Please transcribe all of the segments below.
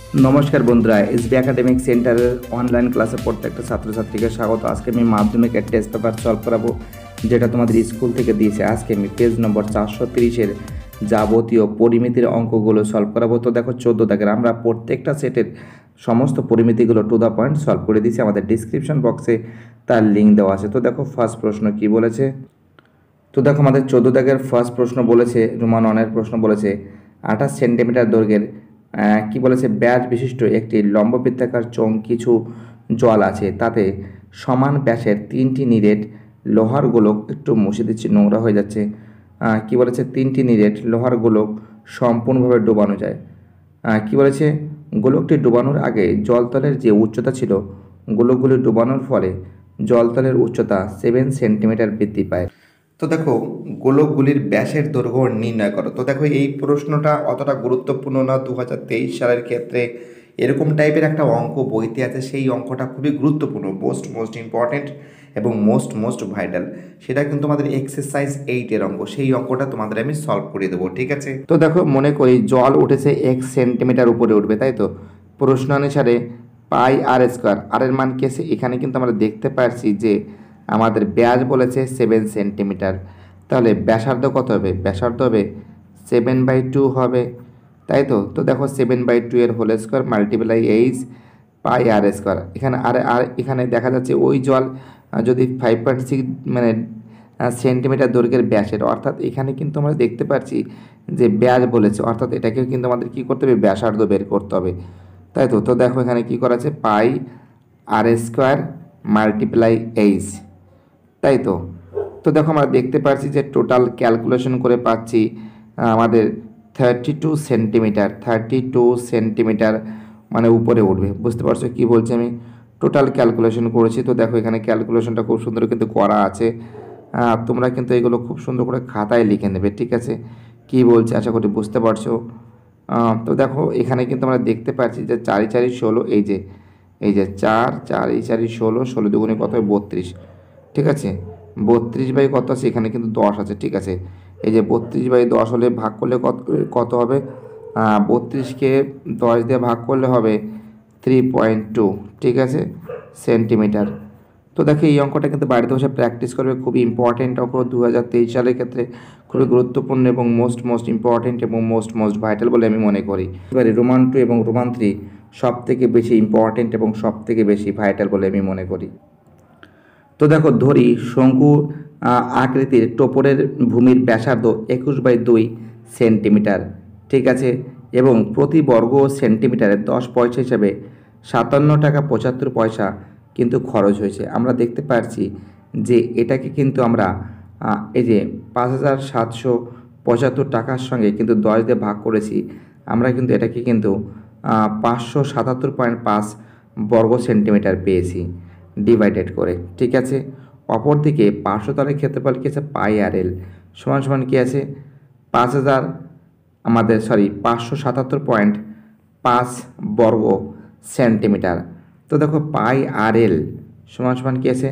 নমস্কার বন্ধুরা, SB academic সেন্টারের অনলাইন ক্লাসে প্রত্যেকটা ছাত্রছাত্রীকে স্বাগত। আজকে আমি মাধ্যমিকের টেস্ট পেপার সলভ করাবো, যেটা তোমাদের স্কুল থেকে দিয়েছে। আজকে আমি পেজ নম্বর 430-এর যাবতীয় পরিমিতির অঙ্কগুলো সলভ করাবো। তো দেখো 14 দাগের আমরা প্রত্যেকটা সেটের সমস্ত পরিমিতিগুলো টু দ্য পয়েন্ট সলভ করে দিয়েছি। আমাদের ডিসক্রিপশন বক্সে তার লিঙ্ক দেওয়া আছে। তো দেখো ফার্স্ট প্রশ্ন কি বলেছে। তো দেখো আমাদের 14 দাগের ফার্স্ট প্রশ্ন বলেছে, রোমান অনের প্রশ্ন বলেছে 28 সেন্টিমিটার দৈর্ঘ্যের কি বলেছে ব্যাস বিশিষ্ট একটি লম্ববৃত্তাকার চোঙ কিছু জল আছে, তাতে সমান ব্যাসের 3টি নিরেট লোহার গোলক, একটু মুছে দিচ্ছি নোংরা হয়ে যাচ্ছে, কি বলেছে 3টি নিরেট লোহার গোলক সম্পূর্ণভাবে ডোবানো যায়। কি বলেছে গোলকটি ডোবানোর আগে জলতলের যে উচ্চতা ছিল, গোলকগুলি ডোবানোর ফলে জলতলের উচ্চতা 7 সেন্টিমিটার বৃদ্ধি পায়। তো দেখো গোলকগুলির ব্যাসের দৈর্ঘ্য নির্ণয় করো। তো দেখো এই প্রশ্নটা অতটা গুরুত্বপূর্ণ না 2023 সালের ক্ষেত্রে। এরকম টাইপের একটা অঙ্ক বইতে আছে, সেই অঙ্কটা খুবই গুরুত্বপূর্ণ, মোস্ট ইম্পর্ট্যান্ট এবং মোস্ট ভাইটাল। সেটা কিন্তু আমাদের এক্সারসাইজ 8-এর অঙ্ক, সেই অঙ্কটা তোমাদের আমি সলভ করে দেবো, ঠিক আছে। তো দেখো মনে করি জল উঠেছে 1 সেন্টিমিটার উপরে উঠবে, তাই তো প্রশ্ন অনুসারে পাই আর স্কোয়ার, আর এর মান কি আছে এখানে কিন্তু আমরা দেখতে পাচ্ছি যে আমাদের ব্যাস বলেছে 7 সেন্টিমিটার, তাহলে ব্যাসার্ধ কত হবে? ব্যাসার্ধ হবে 7/2 হবে, তাই তো। তো দেখো 7/2 এর whole square multiply H pi r square. এখানে আর এখানে দেখা যাচ্ছে ওই জল যদি 5.6 মানে সেন্টিমিটার দৈর্ঘ্যের ব্যাসের, অর্থাৎ এখানে কিন্তু আমরা দেখতে পাচ্ছি যে ব্যাস বলেছে, অর্থাৎ এটাকে কিন্তু আমাদের কী করতে হবে? ব্যাসার্ধ বের করতে হবে, তাই তো। তো দেখো এখানে কী করা আছে pi r square multiply H, তাই তো। তো দেখো আমরা দেখতে পাচ্ছি যে টোটাল ক্যালকুলেশন করে পাচ্ছি আমাদের 32 সেন্টিমিটার, 32 সেন্টিমিটার মানে উপরে উঠবে। বুঝতে পারছো কি বলছি আমি? টোটাল ক্যালকুলেশন করেছি। তো দেখো এখানে ক্যালকুলেশনটা খুব সুন্দর কিন্তু করা আছে, তোমরা কিন্তু এগুলো খুব সুন্দর করে খাতায় লিখে নেবে, ঠিক আছে। কি বলছে আশা করি বুঝতে পারছো। তো দেখো এখানে কিন্তু আমরা দেখতে পাচ্ছি যে 4 × 4 = 16, এই যে 4 4 × 4 = 16, 16 দুগুণে কত হয় 32, ঠিক আছে। 32 কত আছে এখানে কিন্তু 10 আছে, ঠিক আছে। এই যে 32/10 হলে ভাগ করলে কত কত হবে? 32কে 10 দিয়ে ভাগ করলে হবে 3.2, ঠিক আছে, সেন্টিমিটার। তো দেখো এই অঙ্কটা কিন্তু বাড়িতে বসে প্র্যাকটিস করবে, খুবই ইম্পর্টেন্ট অঙ্ক 2023 সালের ক্ষেত্রে, খুবই গুরুত্বপূর্ণ এবং মোস্ট ইম্পর্টেন্ট এবং মোস্ট ভাইটাল বলে আমি মনে করি। এবারে রোমান 2 এবং রোমান 3 সব থেকে বেশি ইম্পর্টেন্ট এবং সব থেকে বেশি ভাইটাল বলে আমি মনে করি। তো দেখো ধরি শঙ্কু আকৃতির টোপরের ভূমির ব্যাসার্ধ 21/2 সেন্টিমিটার, ঠিক আছে, এবং প্রতি বর্গ সেন্টিমিটারে 10 পয়সা হিসাবে 57 টাকা 75 পয়সা কিন্তু খরচ হয়েছে। আমরা দেখতে পাচ্ছি যে এটাকে কিন্তু আমরা এই যে 5775 টাকার সঙ্গে কিন্তু 10 দিয়ে ভাগ করেছি, আমরা কিন্তু এটাকে কিন্তু 577.5 বর্গ সেন্টিমিটার পেয়েছি ডিভাইডেড করে, ঠিক আছে। অপরদিকে পার্শ্বতলের ক্ষেত্রফল কী আছে? পাই আর এল সমান কী আছে? 577.5 বর্গ সেন্টিমিটার। তো দেখো পাই আর এল সমান কী আছে?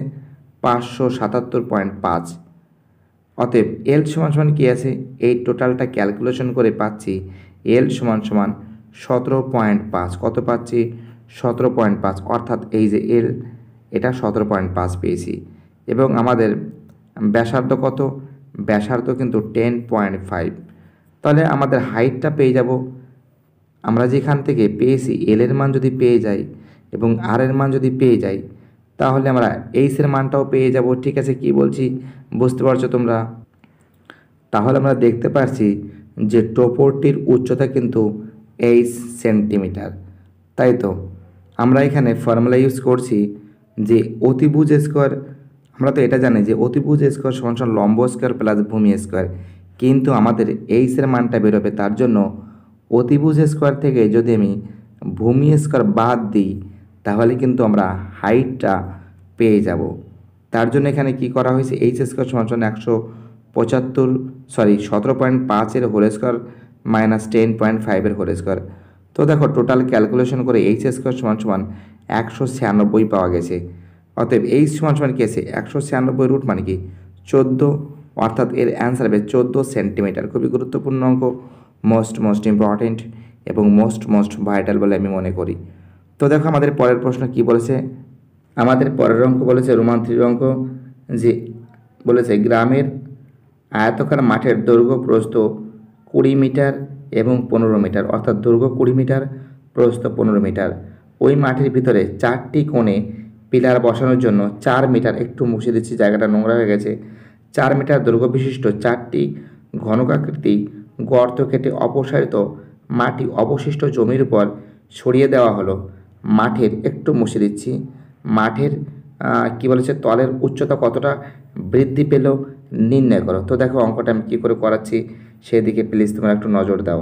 577.5। অতএব এল সমান কী আছে? এই টোটালটা ক্যালকুলেশন করে পাচ্ছি এল সমান 17.5। কত পাচ্ছি? 17.5, অর্থাৎ এই যে এল এটা 17.5 পেয়েছি। এবং আমাদের ব্যাসার্ধ কত? ব্যাসার্ধ কিন্তু 10.5। তাহলে আমাদের হাইটটা পেয়ে যাব। আমরা যেখান থেকে পেয়েছি এল এর মান যদি পেয়ে যাই এবং আর এর মান যদি পেয়ে যাই, তাহলে আমরা এইচ এর মানটাও পেয়ে যাব, ঠিক আছে। কি বলছি বুঝতে পারছো তোমরা? তাহলে আমরা দেখতে পাচ্ছি যে টোপরটির উচ্চতা কিন্তু 8 সেন্টিমিটার, তাই তো। আমরা এখানে ফর্মুলা ইউজ করছি যে অতিভুজ স্কোয়ার, আমরা তো এটা জানি যে অতিভুজ স্কোয়ার সমান লম্ব স্কোয়ার প্লাস ভূমি স্কোয়ার, কিন্তু আমাদের এইচের মানটা বেরোবে, তার জন্য অতিভুজ স্কোয়ার থেকে যদি আমি ভূমি স্কোয়ার বাদ দিই, তাহলে কিন্তু আমরা হাইটটা পেয়ে যাব। তার জন্য এখানে কি করা হয়েছে? এইচ স্কোয়ার সমান 17.5 whole square minus 10.5 whole square. তো দেখো টোটাল ক্যালকুলেশন করে এইচ স্কোয়ার সমান 196 পাওয়া গেছে। অতএব এইচ সমান কী আছে? 196 রুট মানে কি 14, অর্থাৎ এর অ্যান্সার হবে 14 সেন্টিমিটার। খুবই গুরুত্বপূর্ণ অঙ্ক, মোস্ট ইম্পর্টেন্ট। এবং মোস্ট ভাইটাল বলে আমি মনে করি। তো দেখো আমাদের পরের প্রশ্ন কি বলেছে। আমাদের পরের অঙ্ক বলেছে রোমান 3 অঙ্ক, যে বলেছে গ্রামের আয়তকার মাঠের দৈর্ঘ্য প্রস্থ 20 মিটার এবং 15 মিটার, অর্থাৎ দৈর্ঘ্য 20 মিটার, প্রস্থ 15 মিটার। ওই মাঠের ভিতরে 4টি কোণে পিলার বসানোর জন্য 4 মিটার, একটু মুছে দিচ্ছি জায়গাটা নোংরা হয়ে গেছে, 4 মিটার দৈর্ঘ্য বিশিষ্ট 4টি ঘনকাকৃতি গর্ত কেটে অপসারিত মাটি অবশিষ্ট জমির উপর ছড়িয়ে দেওয়া হলো। মাঠের, একটু মুছে দিচ্ছি, মাঠের কি বলেছে তলের উচ্চতা কতটা বৃদ্ধি পেল নির্ণয় করো। তো দেখো অঙ্কটা আমি কী করে করাচ্ছি সেদিকে প্লিজ তোমরা একটু নজর দাও।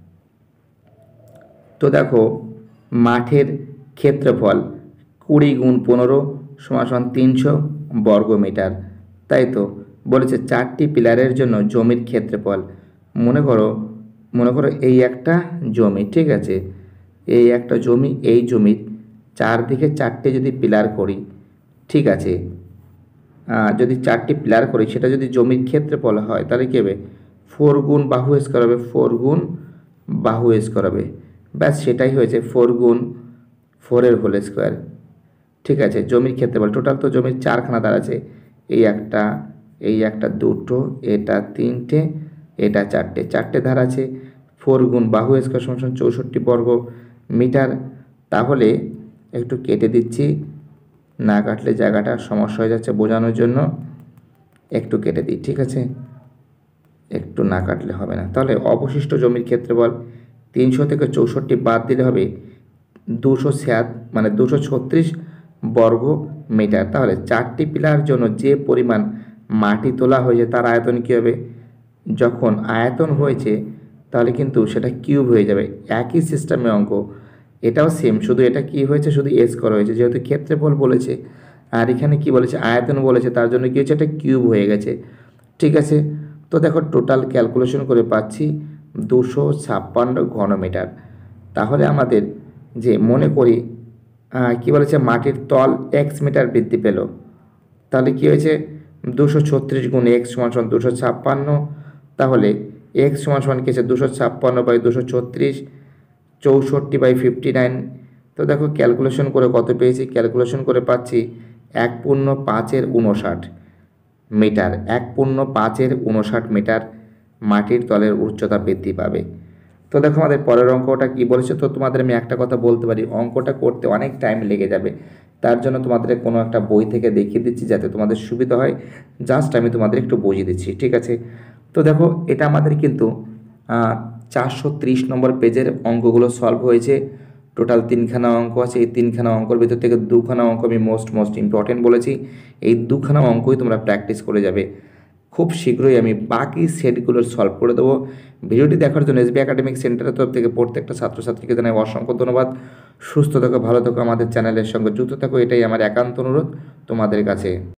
তো দেখো মাঠের ক্ষেত্রফল 20 গুণ 15 সমান 300 বর্গমিটার, তাই তো বলেছে 4টি পিলারের জন্য জমির ক্ষেত্রফল। মনে করো এই একটা জমি, ঠিক আছে, এই একটা জমি, এই জমির চারদিকে 4টে যদি পিলার করি, ঠিক আছে, যদি 4টি পিলার করি সেটা যদি জমির ক্ষেত্রফল হয় তাহলে কী হবে, 4 গুণ বাহু স্কোয়ার হবে, 4 গুণ বাহু স্কোয়ার হবে, ব্যাস সেটাই হয়েছে 4 গুণ 4 হোল স্কোয়ার। ঠিক আছে, জমির ক্ষেত্রফল টোটাল তো জমির 4খানা দাঁড়াচ্ছে, এই একটা দুটো, এটা 3টে, এটা 4টে ধার আছে, 4 গুণ বাহু স্কোয়ার সমান 64 বর্গ মিটার। তাহলে একটু কেটে দিচ্ছি, না কাটলে জায়গাটা সমস্যা হয়ে যাচ্ছে বোঝানোর জন্য, একটু কেটে দিই, ঠিক আছে, একটু না কাটলে হবে না। তাহলে অবশিষ্ট জমির ক্ষেত্রফল 300 থেকে 64 বাদ দিলে হবে 236 বর্গ মিটার। তাহলে 4টি পিলার জন্য যে পরিমাণ মাটি তোলা হয়েছে তার আয়তন কী হবে, যখন আয়তন হয়েছে তাহলে কিন্তু সেটা কিউব হয়ে যাবে। একই সিস্টেমে অঙ্ক, এটাও সেম, শুধু এটা কি হয়েছে, শুধু এস করা হয়েছে, যেহেতু ক্ষেত্রফল বলেছে আর এখানে কি বলেছে আয়তন বলেছে, তার জন্য কি হয়েছে, এটা কিউব হয়ে গেছে। ঠিক আছে, তো দেখো টোটাল ক্যালকুলেশন করে পাচ্ছি 256 ঘনমিটার। তাহলে আমাদের যে মনে করি কি বলেছে মাটির তল এক্স মিটার বৃদ্ধি পেল, তাহলে কি হয়েছে 236 গুণ এক্স সমান 256, তাহলে এক্স সমান কি হচ্ছে 256/236, 64/59। তো দেখো ক্যালকুলেশন করে কত পেয়েছি, ক্যালকুলেশন করে পাচ্ছি 1.5 মিটার, 1.5 মিটার মাটির তলের উচ্চতা বৃদ্ধি পাবে। তো দেখো আমাদের পরের অঙ্কটা কি বলেছে। তো তোমাদের আমি একটা কথা বলতে পারি, অঙ্কটা করতে অনেক টাইম লেগে যাবে, তার জন্য তোমাদের কোনো একটা বই থেকে দেখিয়ে দিচ্ছি যাতে তোমাদের সুবিধা হয়, জাস্ট আমি তোমাদের একটু বুঝিয়ে দিচ্ছি, ঠিক আছে। তো দেখো এটা আমাদের কিন্তু 430 নম্বর পেজের অঙ্কগুলো সলভ হয়েছে। টোটাল 3খানা অঙ্ক আছে, এই 3খানা অঙ্কর ভিতর থেকে 2খানা অঙ্ক আমি মোস্ট ইম্পর্টেন্ট বলেছি, এই 2খানা অঙ্কই তোমরা প্র্যাকটিস করে যাবে। খুব শীঘ্রই আমি বাকি সেটগুলোর সলভ করে দেবো। ভিডিওটি দেখার জন্য এসবি একাডেমিক সেন্টারের তরফ থেকে প্রত্যেকটা ছাত্রছাত্রীকে জানাই অসংখ্য ধন্যবাদ। সুস্থ থাকো, ভালো থাকো, আমাদের চ্যানেলের সঙ্গে যুক্ত থাকো, এটাই আমার একান্ত অনুরোধ তোমাদের কাছে।